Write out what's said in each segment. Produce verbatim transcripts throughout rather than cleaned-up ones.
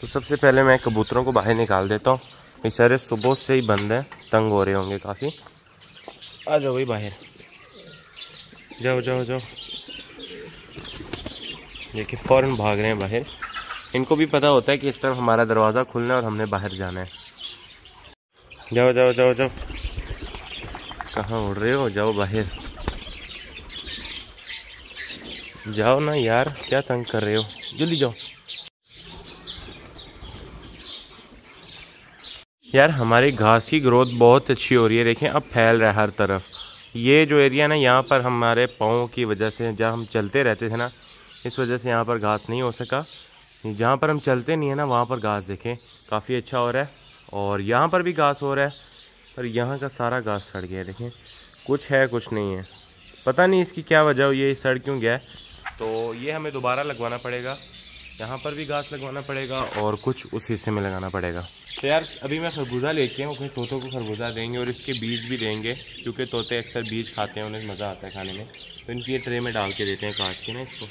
तो सबसे पहले मैं कबूतरों को बाहर निकाल देता हूँ। बेचारे सुबह से ही बंद हैं, तंग हो रहे होंगे काफ़ी। आ जाओ भाई बाहर, जाओ जाओ जाओ। ये कि फ़ौरन भाग रहे हैं बाहर। इनको भी पता होता है कि इस तरफ हमारा दरवाज़ा खुलना है और हमने बाहर जाना है। जाओ जाओ जाओ जाओ, कहाँ उड़ रहे हो, जाओ बाहर जाओ ना यार, क्या तंग कर रहे हो, जल्दी जाओ यार। हमारी घास की ग्रोथ बहुत अच्छी हो रही है, देखें अब फैल रहा है हर तरफ। ये जो एरिया ना, यहाँ पर हमारे पाँव की वजह से, जहाँ हम चलते रहते थे ना, इस वजह से यहाँ पर घास नहीं हो सका। जहाँ पर हम चलते नहीं है ना, वहाँ पर घास देखें काफ़ी अच्छा हो रहा है। और यहाँ पर भी घास हो रहा है, पर यहाँ का सारा घास सड़ गया है। देखें कुछ है कुछ नहीं है, पता नहीं इसकी क्या वजह हो, ये सड़ क्यों गया है। तो ये हमें दोबारा लगवाना पड़ेगा। यहाँ पर भी घास लगवाना पड़ेगा और कुछ उस हिस्से में लगाना पड़ेगा। तो यार अभी मैं खरबूजा लेके आऊँ, अपने तोतों को खरबूजा देंगे और इसके बीज भी देंगे, क्योंकि तोते अक्सर बीज खाते हैं, उन्हें मज़ा आता है खाने में। तो इनकी ये ट्रे में डाल के देते हैं काट के ना इसको।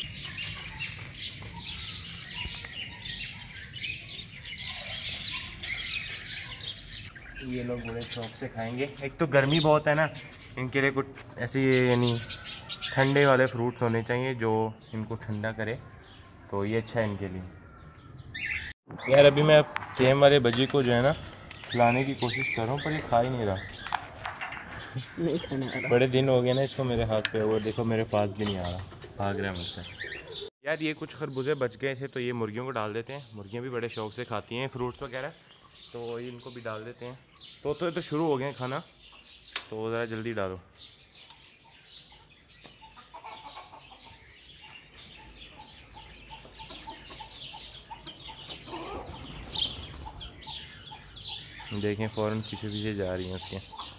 ये लोग बड़े शौक से खाएंगे। एक तो गर्मी बहुत है ना, इनके लिए कुछ ऐसे यानी ठंडे वाले फ्रूट्स होने चाहिए जो इनको ठंडा करे, तो ये अच्छा है इनके लिए। यार अभी मैं टेम वाले बजी को जो है ना खिलाने की कोशिश कर रहा हूँ, पर ये खा ही नहीं रहा। नहीं खाने आ रहा। बड़े दिन हो गए ना इसको मेरे हाथ पे, वो देखो मेरे पास भी नहीं आ रहा, भाग रहा है मुझसे। यार ये कुछ खरबूजे बच गए थे, तो ये मुर्गियों को डाल देते हैं। मुर्गियाँ भी बड़े शौक से खाती हैं फ्रूट्स वगैरह, तो इनको भी डाल देते हैं। तो तो, तो शुरू हो गए हैं खाना, तो ज़रा जल्दी डालो। देखें फ़ौरन पीछे पीछे जा रही हैं उसके।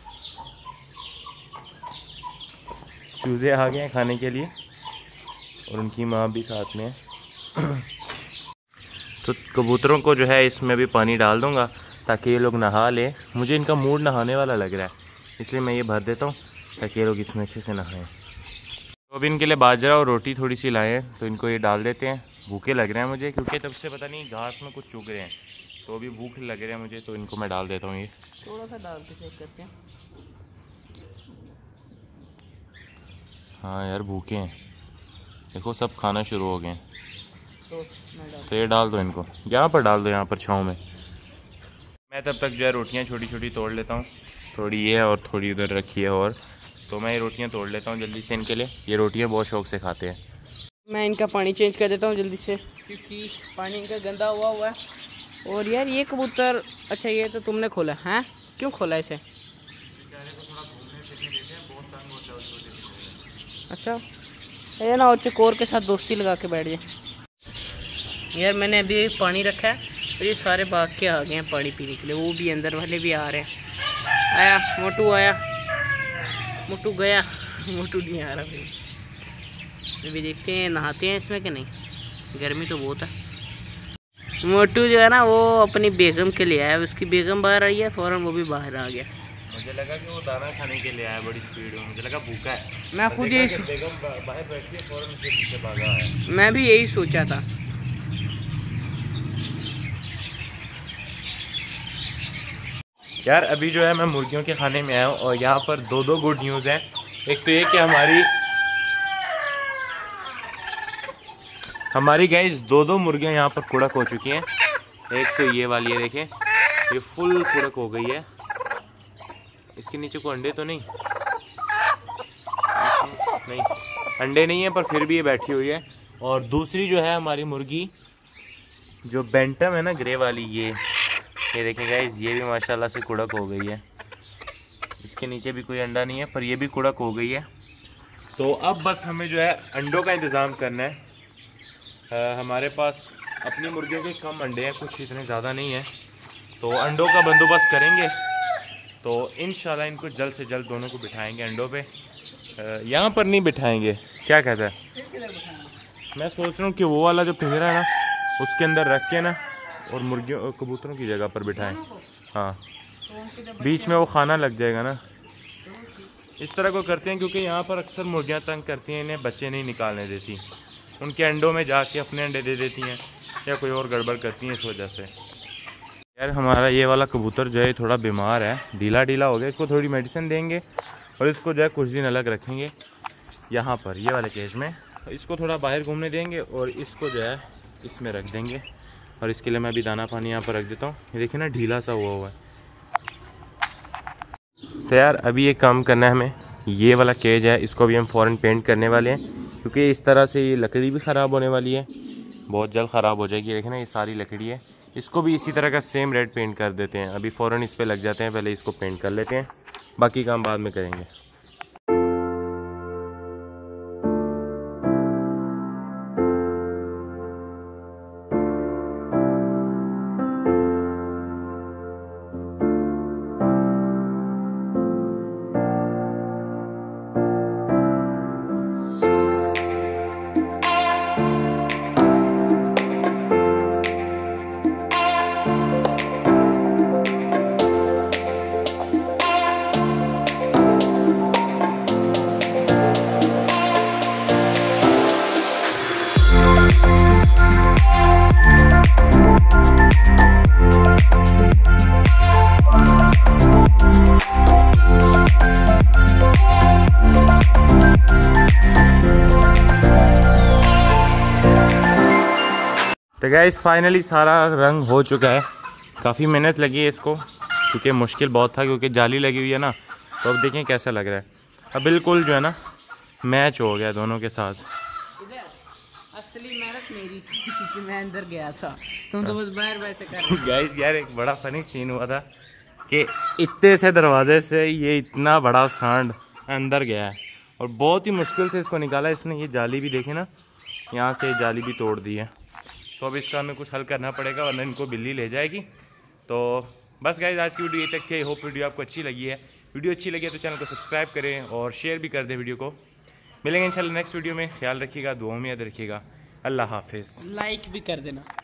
चूज़े आ गए हैं खाने के लिए और उनकी माँ भी साथ में है। तो कबूतरों को जो है इसमें भी पानी डाल दूँगा ताकि ये लोग नहा लें। मुझे इनका मूड नहाने वाला लग रहा है, इसलिए मैं ये भर देता हूँ ताकि ये लोग इसमें अच्छे से नहाएं। तो अभी इनके लिए बाजरा और रोटी थोड़ी सी लाए हैं, तो इनको ये डाल देते हैं। भूखे लग रहे हैं मुझे, क्योंकि तब से पता नहीं घास में कुछ चुग रहे हैं, तो अभी भूख लग रहे हैं मुझे, तो इनको मैं डाल देता हूँ। ये थोड़ा सा डाल के चेक करते हैं। हाँ यार भूखे हैं, देखो सब खाना शुरू हो गए हैं। तो, तो ये डाल दो इनको, यहाँ पर डाल दो, यहाँ पर छाँव में। मैं तब तक जो है रोटियाँ छोटी छोटी तोड़ लेता हूँ, थोड़ी ये और थोड़ी उधर रखी है, और तो मैं ये रोटियाँ तोड़ लेता हूँ जल्दी से इनके लिए। ये रोटियाँ बहुत शौक से खाते हैं। मैं इनका पानी चेंज कर देता हूँ जल्दी से, क्योंकि पानी इनका गंदा हुआ हुआ है। और यार ये कबूतर, अच्छा ये तो तुमने खोला है, क्यों खोला इसे? अच्छा ये ना चकोर के साथ दोस्ती लगा के बैठ जाए। यार मैंने अभी पानी रखा है, तो ये सारे भाग के आ गए हैं पानी पीने के लिए। वो भी अंदर वाले भी आ रहे हैं। आया मोटू, आया मोटू, गया मोटू, नहीं आ रहा भाई। अभी देखते हैं नहाते हैं इसमें कि नहीं, गर्मी तो बहुत है। मोटू जो है ना वो अपनी बेगम के लिए आया, उसकी बेगम बाहर आई है, फ़ौरन वो भी बाहर आ गया। मुझे लगा कि वो दाना खाने के लिए आया बड़ी स्पीड में, मुझे लगा भूखा है। मैं खुद यही बेगम बाहर बैठी है, फ़ौरन उसके पीछे भागा है। मैं भी यही सोचा था। यार अभी जो है मैं मुर्गियों के खाने में आया हूँ, और यहाँ पर दो दो गुड न्यूज़ हैं। एक तो ये कि हमारी हमारी गाइस दो दो मुर्गियाँ यहाँ पर कुड़क हो चुकी हैं। एक तो ये वाली है, देखें ये फुल कुड़क हो गई है। इसके नीचे कोई अंडे तो नहीं नहीं अंडे नहीं है, पर फिर भी ये बैठी हुई है। और दूसरी जो है हमारी मुर्गी जो बेंटम है ना, ग्रे वाली, ये ये देखें गाइस, ये भी माशाल्लाह से कुड़क हो गई है। इसके नीचे भी कोई अंडा नहीं है, पर ये भी कुड़क हो गई है। तो अब बस हमें जो है अंडों का इंतज़ाम करना है। आ, हमारे पास अपनी मुर्गियों के कम अंडे हैं, कुछ इतने ज़्यादा नहीं है, तो अंडों का बंदोबस्त करेंगे। तो इंशाल्लाह इनको जल्द से जल्द दोनों को बिठाएंगे अंडों पे। यहाँ पर नहीं बिठाएंगे, क्या कहता है? मैं सोच रहा हूँ कि वो वाला जो पिंजरा है ना, उसके अंदर रख के ना, और मुर्गियों कबूतरों की जगह पर बिठाएं। हाँ, बीच में वो खाना लग जाएगा ना, इस तरह को करते हैं, क्योंकि यहाँ पर अक्सर मुर्गियाँ तंग करती हैं, इन्हें बच्चे नहीं निकालने देती, उनके अंडों में जाके अपने अंडे दे देती हैं। या कोई और गड़बड़ करती हैं इस वजह से। यार हमारा ये वाला कबूतर जो है थोड़ा बीमार है, ढीला ढीला हो गया। इसको थोड़ी मेडिसिन देंगे और इसको जो है कुछ दिन अलग रखेंगे यहाँ पर ये वाले केज में। इसको थोड़ा बाहर घूमने देंगे और इसको जो है इसमें रख देंगे। और इसके लिए मैं अभी दाना पानी यहाँ पर रख देता हूँ। ये देखिए ना ढीला सा हुआ हुआ है। तो यार अभी एक काम करना है हमें, ये वाला केज है इसको भी हम फ़ौरन पेंट करने वाले हैं, क्योंकि इस तरह से ये लकड़ी भी ख़राब होने वाली है, बहुत जल्द ख़राब हो जाएगी। देखिए ना ये सारी लकड़ी है, इसको भी इसी तरह का सेम रेड पेंट कर देते हैं। अभी फ़ौरन इस पे लग जाते हैं, पहले इसको पेंट कर लेते हैं, बाकी काम बाद में करेंगे। तो गाइस फाइनली सारा रंग हो चुका है। काफ़ी मेहनत लगी है इसको, क्योंकि मुश्किल बहुत था, क्योंकि जाली लगी हुई है ना। तो अब देखें कैसा लग रहा है। अब बिल्कुल जो है ना मैच हो गया दोनों के साथ। असली मेहनत मेरी थी क्योंकि मैं अंदर गया था, तुम तो बस बाहर बाहर से कर। गाइस यार एक बड़ा फनी सीन हुआ था कि इतने से दरवाजे से ये इतना बड़ा सांड अंदर गया है और बहुत ही मुश्किल से इसको निकाला इसने। ये जाली भी देखे ना, यहाँ से जाली भी तोड़ दी है। तो अब इसका हमें कुछ हल करना पड़ेगा, वरना इनको बिल्ली ले जाएगी। तो बस गाइस आज की वीडियो ये तक थी। आई होप वीडियो आपको अच्छी लगी है। वीडियो अच्छी लगी है तो चैनल को सब्सक्राइब करें और शेयर भी कर दें वीडियो को। मिलेंगे इंशाल्लाह नेक्स्ट वीडियो में। ख्याल रखिएगा, दुआ में याद रखिएगा। अल्लाह हाफिज़। लाइक भी कर देना।